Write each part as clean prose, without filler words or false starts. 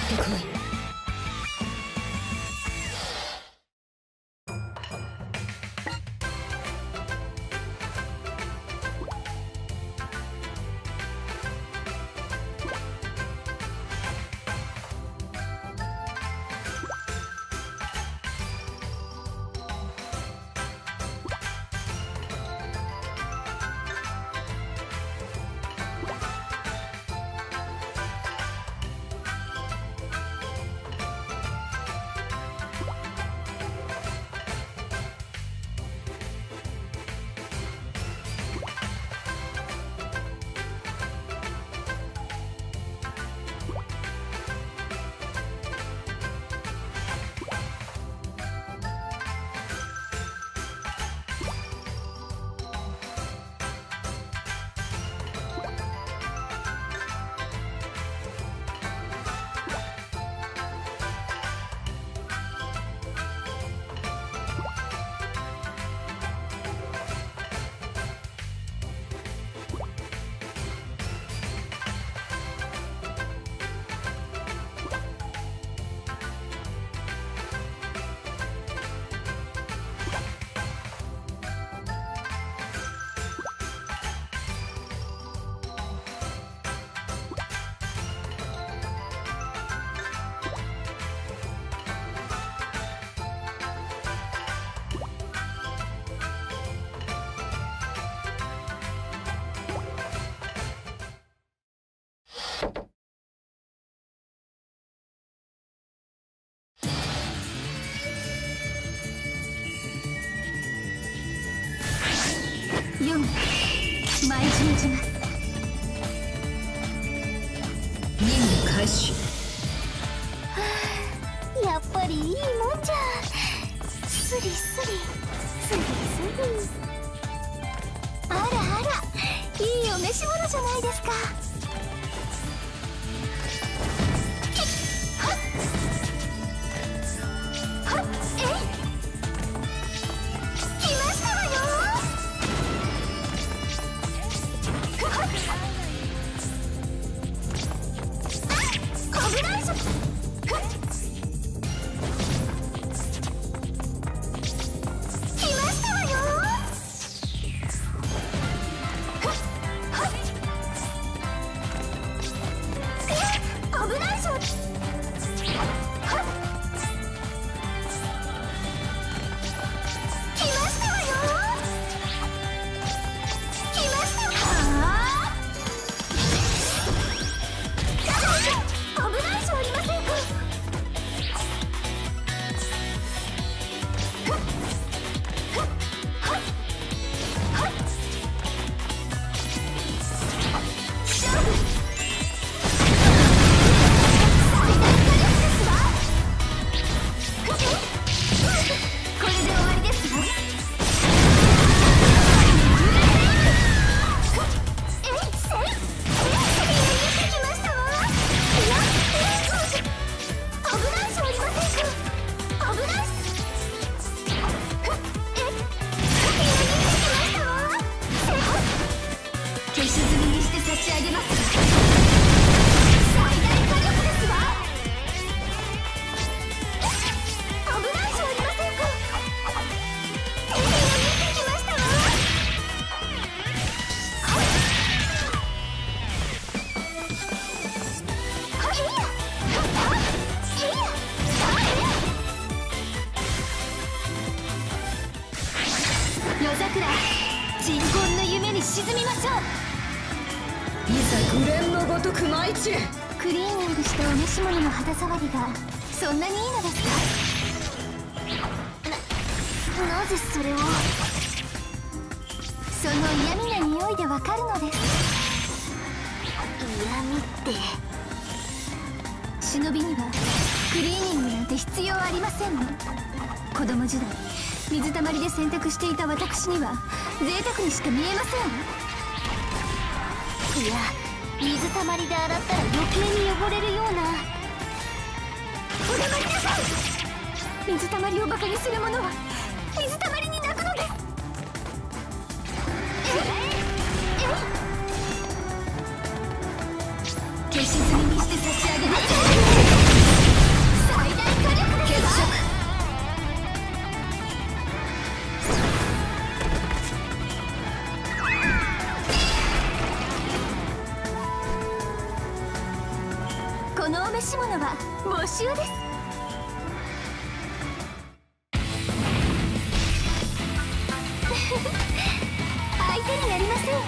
ってこい。ヨミ、舞い信じます。任務開始。 やっぱりいいもんじゃ。スリスリスリスリ。あらあら、いいお召し物じゃないですか。鎮魂の夢に沈みましょう。 いざグレンのごとく舞い散れ。 クリーニングしたお召し物の肌触りがそんなにいいのですか？なぜそれを。その嫌味な匂いでわかるのです。嫌味って忍びにはクリーニングなんて必要ありませんの。子供時代水たまりで洗濯していた私には贅沢にしか見えません。いや、水たまりで洗ったら余計に汚れるような。お黙りなさい。水たまりをバカにする者は水たまりに泣くのです。消し済みにして差し上げます。 募集です。相手になりませんわ。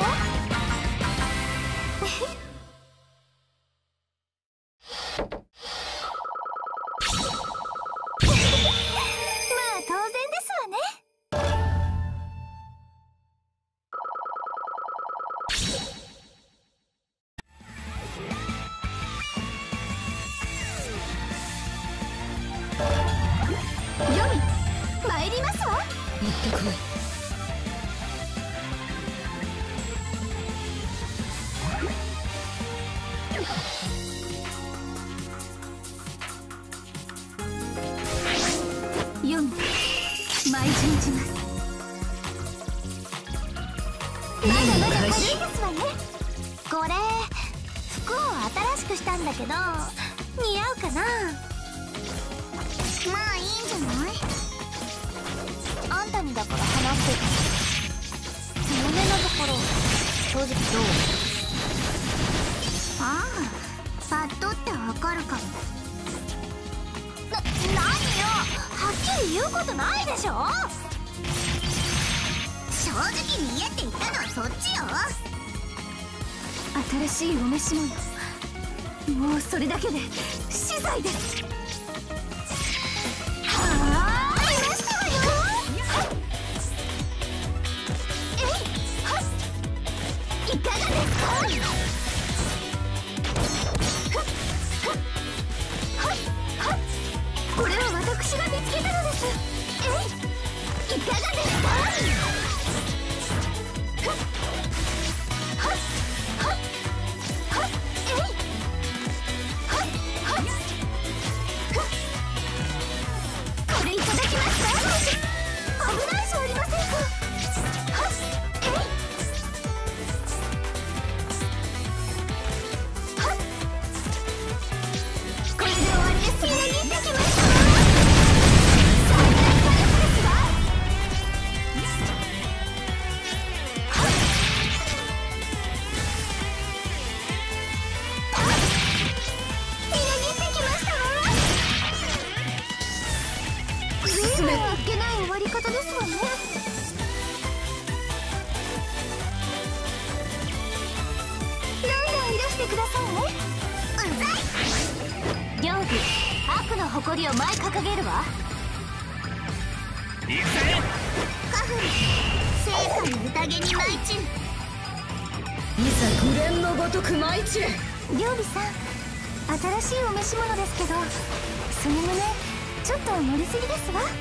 まあ当然ですわね。ヨミ、参りますわ。 行ってこい。 ヨミ、舞い散じます。まだまだ軽いですわね。これ服を新しくしたんだけど似合うかな。まあいいんじゃない。あんたにだから話してる。胸のところ正直どう？ああ、パッとってわかるかも。何よ、はっきり言うことないでしょ。正直に言えって言ったのはそっちよ。新しいお召し物、もうそれだけで死罪です。はあ、いましたわよ。えい、はっ、いかがですか。これは私が見つけたのです。えい、いかがですか。これいただきました。危ないじゃありませんか。これで終わりです。みんなに行ってきました。誇りを前掲げるわ。行くぜ。カフル、聖火の宴に舞い散る。 いざ紅蓮のごとく舞い散れ。 料理さん、新しいお召し物ですけど、その胸ちょっと盛りすぎですわ。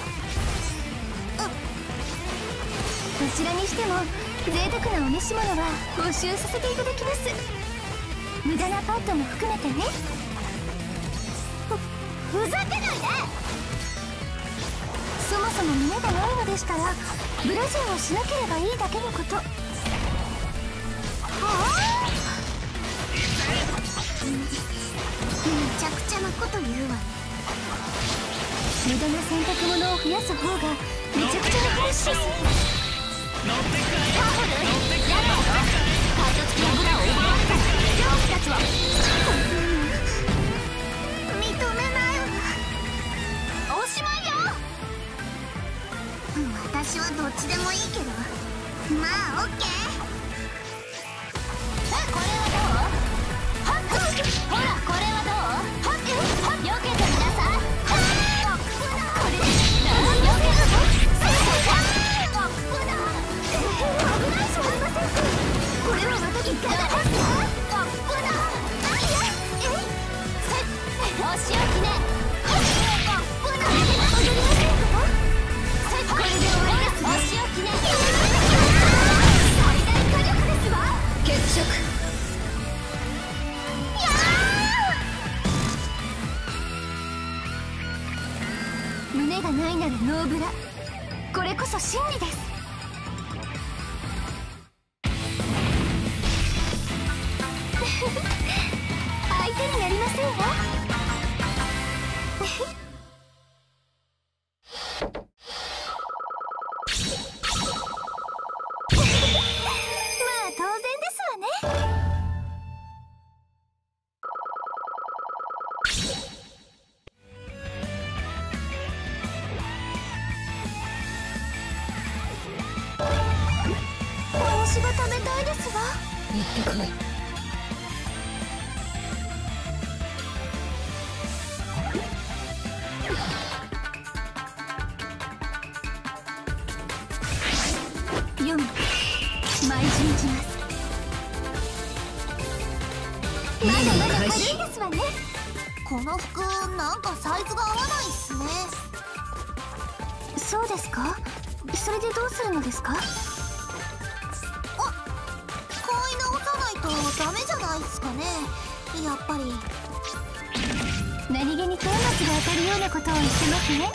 どちらにしても贅沢なお召し物は募集させていただきます。無駄なパッドも含めてね。ふざけないで。そもそも胸がないのでしたらブラジャーをしなければいいだけのこと。はあ、めちゃくちゃなこと言うわね。無駄な洗濯物を増やす方がめちゃくちゃな話です。カフル、やだよ。カット付き油を奪われた漁師たちは認めないわ。おしまいよ。私はどっちでもいいけど、まあオッケー。これはどう？はっ、ほらこれはどう？はっ、避けてみなさい。これで避けるぞ。危ないじゃありませんか。これは私いかがですか。お仕置きね。これで終わりです。お仕置きね。最大火力ですわ。 決着。 胸がないならノーブラ。これこそ真理です。相手になりませんわ。当然ですわね。 食べたいですわ。 行ってこい。 ヨミ、毎日します。まだまだ軽いですわね。この服なんかサイズが合わないっすね。そうですか。それでどうするのですか。買い直さないとダメじゃないっすかね。やっぱり何気に顛末が当たるようなことを言ってますね。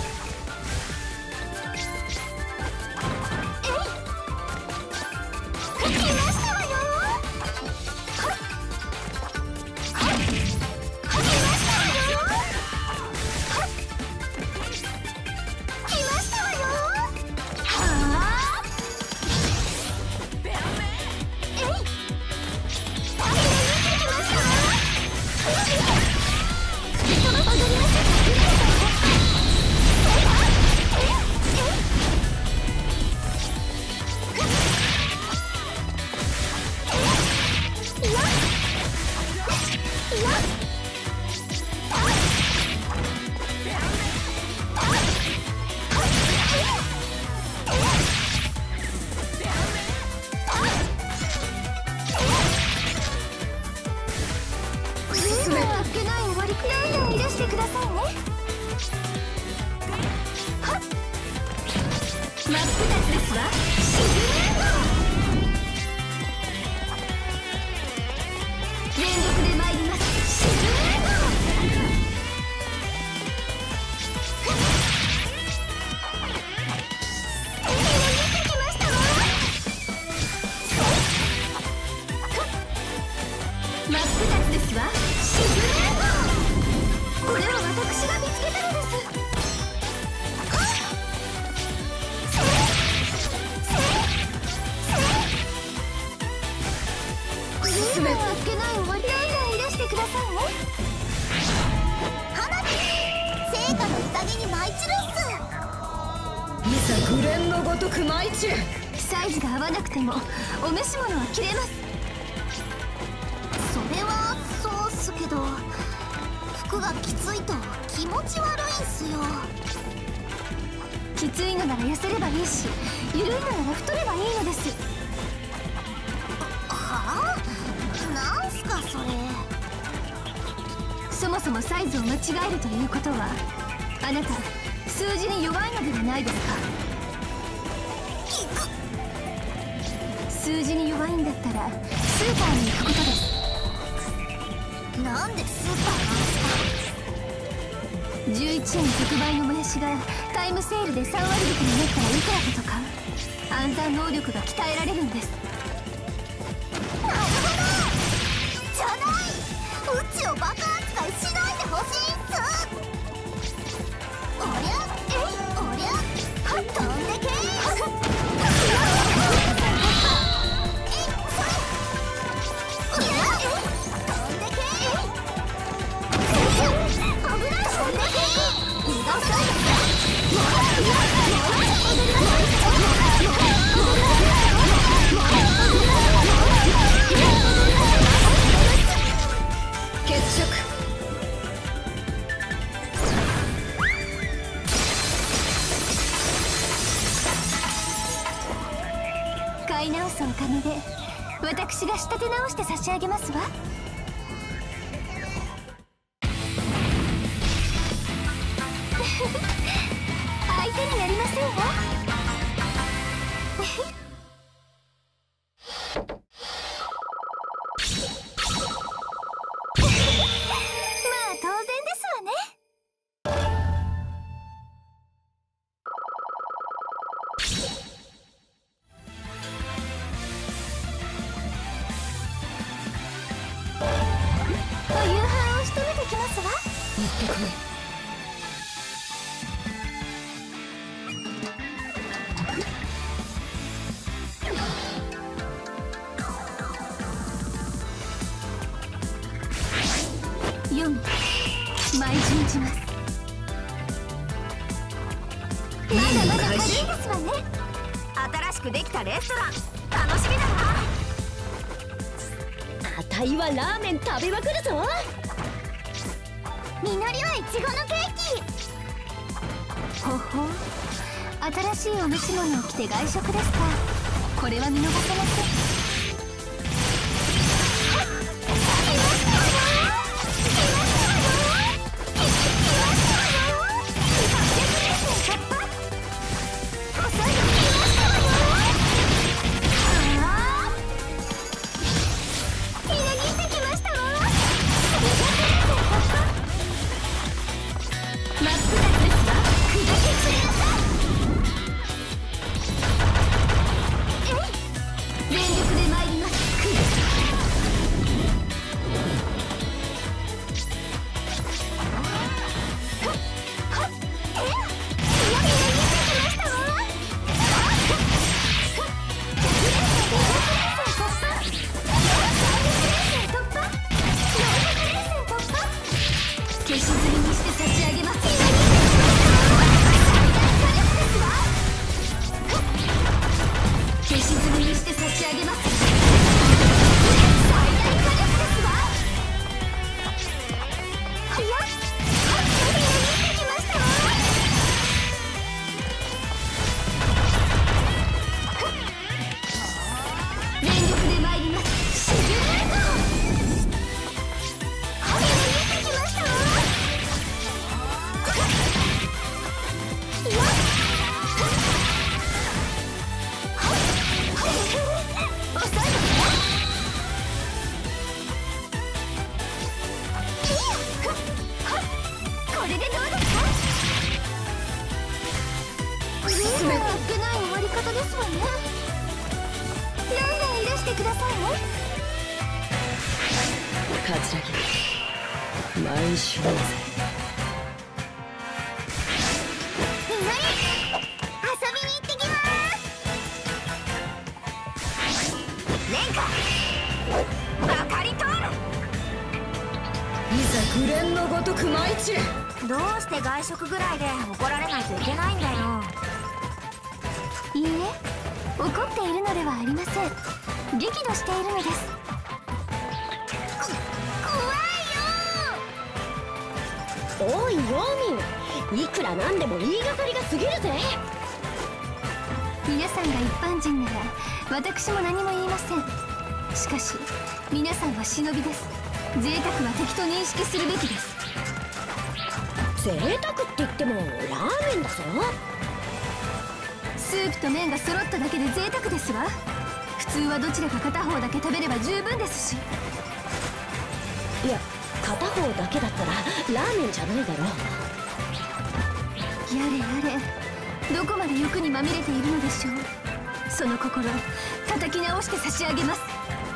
サイズが合わなくてもお召し物は着れます。それはそうっすけど、服がきついと気持ち悪いんすよ。きついのなら痩せればいいし、緩いのなら太ればいいのです。はあ？なんすかそれ。そもそもサイズを間違えるということは、あなた数字に弱いのではないですか。数字に弱いんだったらスーパーに行くことです。なんでスーパーなんですか。11円特売のもやしがタイムセールで3割引きになったらいくらかとか、暗算能力が鍛えられるんです。なるほど。じゃない、うちをバカ扱いしないでほしいっす。おりゃおりゃ飛んでけー。買い直すお金で私が仕立て直して差し上げますわ。相手になりませんわ。当然ですわね。お夕飯をしてみてきますわ。 行ってこい。 ヨミ、毎日します。まだまだ軽いですわね。新しくできたレストラン楽しみだな。 体はラーメン食べまくるぞ。 みのりはイチゴのケーキ。ほほ、新しいお召し物を着て外食ですか。これは見逃せません。 毎週だぜ。 みのり、遊びに行ってきます。レンカ、まかり通る。 いざグレンのごとく舞い散れ。 どうして外食ぐらいで怒られないといけないんだよ。いいえ、怒っているのではありません。激怒しているのです。 おいヨミ、いくらなんでも言いがかりが過ぎるぜ。 皆さんが一般人なら私も何も言いません。しかし皆さんは忍びです。贅沢は敵と認識するべきです。 贅沢って言ってもラーメンだぞ。 スープと麺が揃っただけで贅沢ですわ。普通はどちらか片方だけ食べれば十分ですし。 いや、片方だけだったらラーメンじゃないだろ。 やれやれ、どこまで欲にまみれているのでしょう。その心叩き直して差し上げます。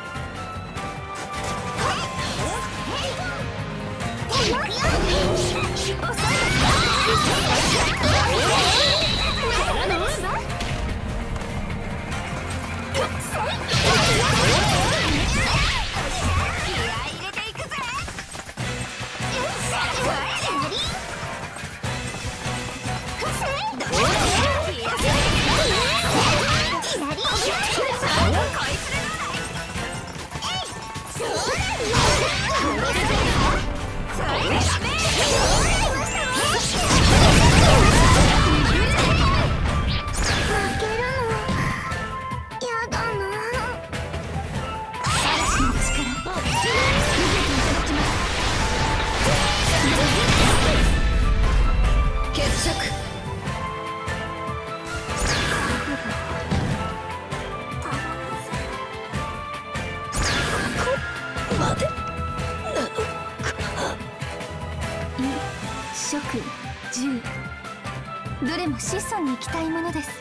どれも質素に行きたいものです。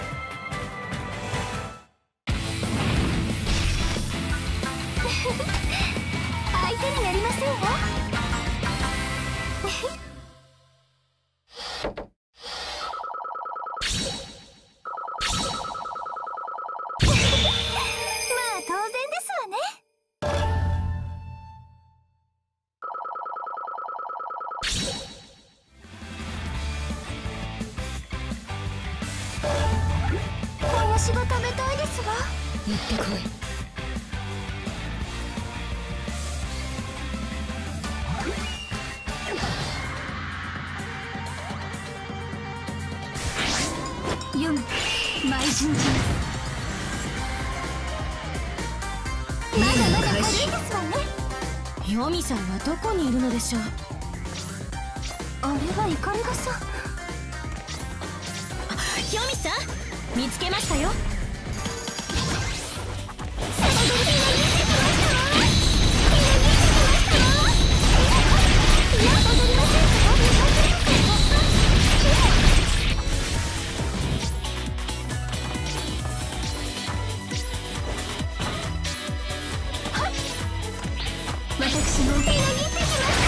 相手になりませんわ。まあ当然ですわね。もやしが食べたいですわ。 行ってこい。 ん舞い順じます。まだまだ軽いですわね。 ヨミさんはどこにいるのでしょう。 あれはイカルガさん。 ヨミさん見つけましたよ。 私も手が握ってきましたわ。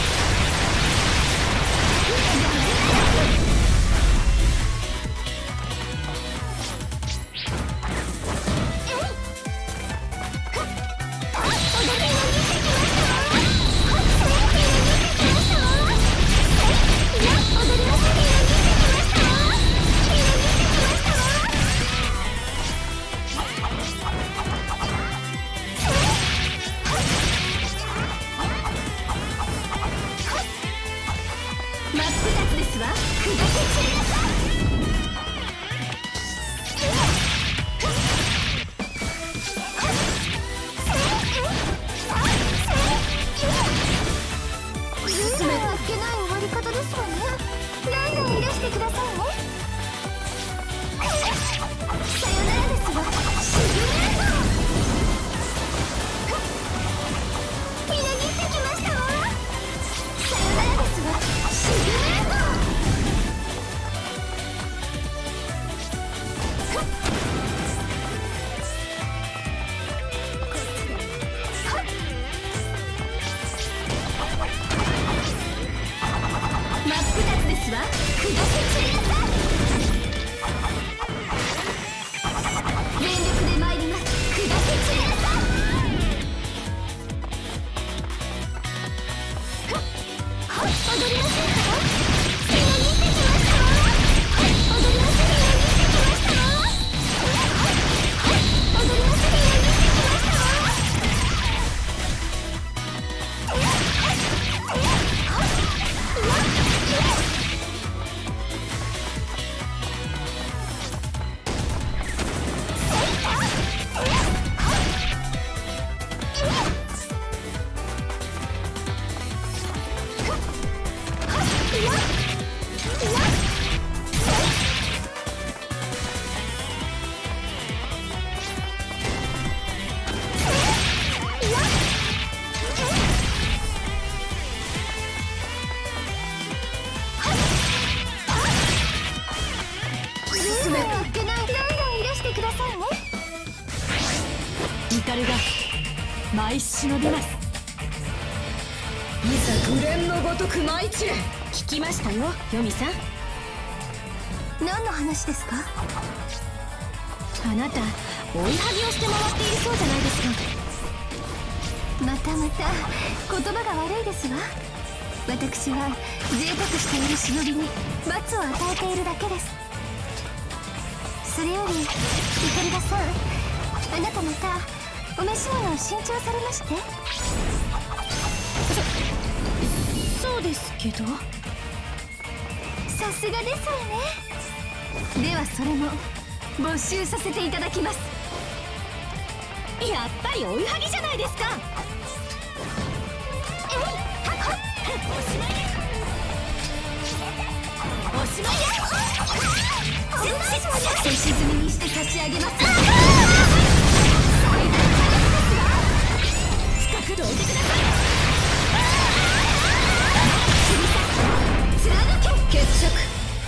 舞い忍びます。いざ紅蓮のごとく舞い散れ。聞きましたよ、ヨミさん。 何の話ですか？ あなた追いはぎをして回っているそうじゃないですか。 また言葉が悪いですわ。私は贅沢している忍びに罰を与えているだけです。それよりイカルガさん、あなたまたお召し物を新調されまして。 そうですけど。 さすがですわね。ではそれも没収させていただきます。 やっぱり追いはぎじゃないですか。おしまいです。おしまいです。 せし積みにして差し上げます。 近くどいてください。 貫け。 決着。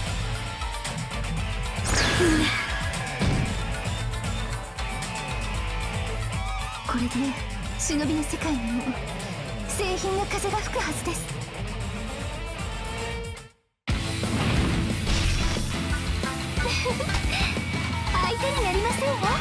これで忍びの世界にも製品の風が吹くはずです。相手になりませんわ。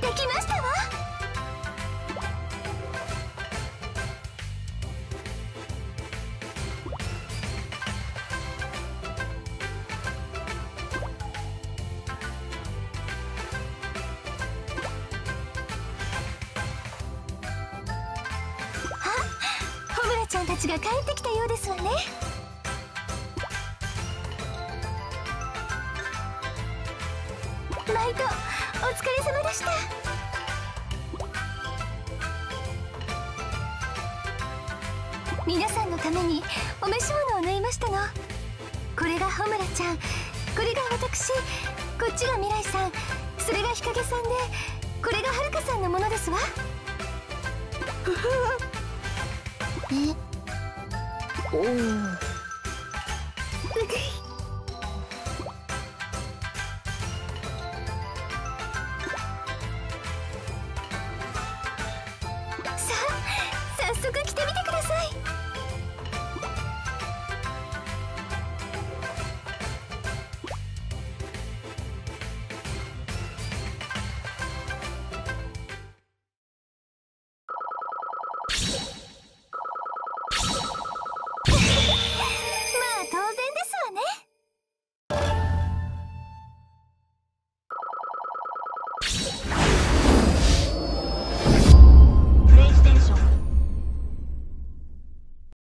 できましたわ。ホムラちゃんたちが帰ってきたようですわね。ナイト、お疲れ様でした。皆さんのためにお召し物を縫いましたの。これがホムラちゃん、これが私、こっちが未来さん、それが日陰さんで、これがはるかさんのものですわ。おお。早速着てみてください。